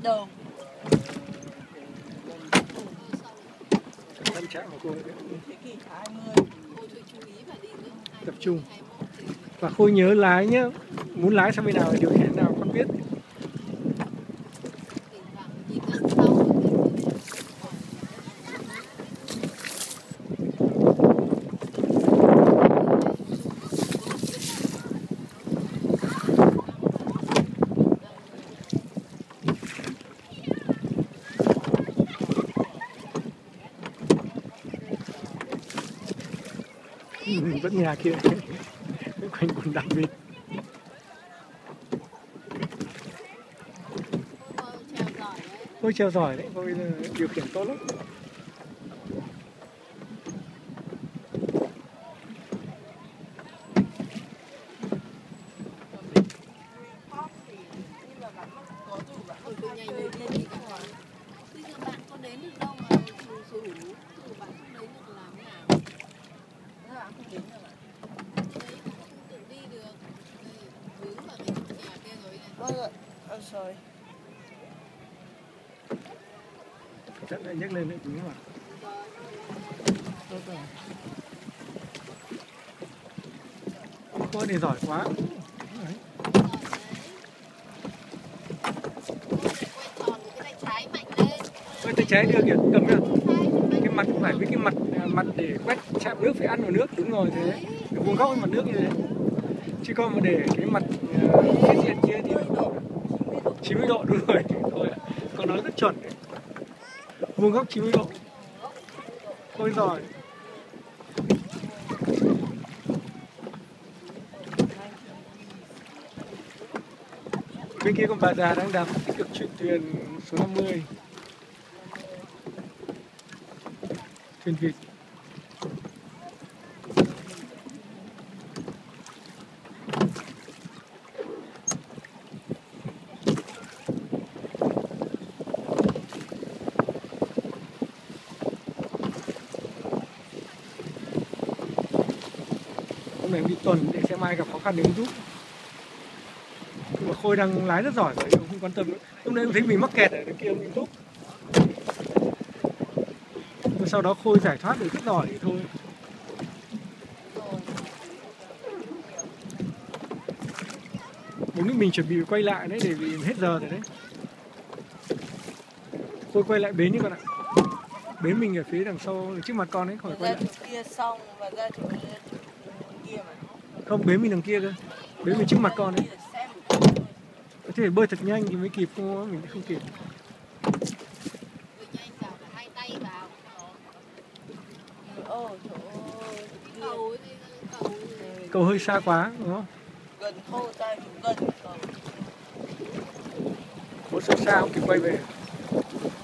Đâu? Tâm trạng của cô ấy. Thế kỷ 20. Tập trung. Và Khôi nhớ lái nhá. Muốn lái sang bên nào điều khiển nào con biết. Vẫn nhà kia quanh quần đạp vịt. Tôi treo giỏi đấy, tôi điều khiển tốt lắm. Sorry. Chắc lại nhấc lên đấy đúng không ạ? Tốt rồi. Cô này giỏi quá. Đấy. Quay tay trái đưa kìa, cầm kìa. Cái mặt phải với cái mặt để quét chạm nước phải ăn vào nước, đúng rồi thế. Vuông góc với mặt nước như thế. Chứ không mà để cái mặt phía diện kia thì 90 độ đúng rồi. Thôi ạ. Con nói rất chuẩn đấy. Vuông góc 90 độ. Thôi giỏi. Bên kia con bà già đang đạp tích cực chuyện thuyền số 50. Thuyền vịt. Hôm nay đi tuần để xem ai gặp khó khăn đến giúp. Nhưng mà Khôi đang lái rất giỏi vậy, không quan tâm nữa. Lúc nãy ông thấy mình mắc kẹt ở đằng kia ông đi giúp. Và sau đó Khôi giải thoát được rất giỏi thì thôi. Đúng lúc mình chuẩn bị quay lại đấy để vì hết giờ rồi đấy. Khôi quay lại bến đi con ạ. Bến mình ở phía đằng sau trước mặt con ấy, khỏi quay lại. Ra chỗ kia xong và ra chỗ kia mà. Không, bến mình đằng kia cơ. Bến mình trước mặt con ấy. Có thể bơi thật nhanh thì mới kịp, không mình không kịp. Cầu hơi xa quá đúng không? Gần thôi, ta gần cầu. Bố sao sao kịp quay về.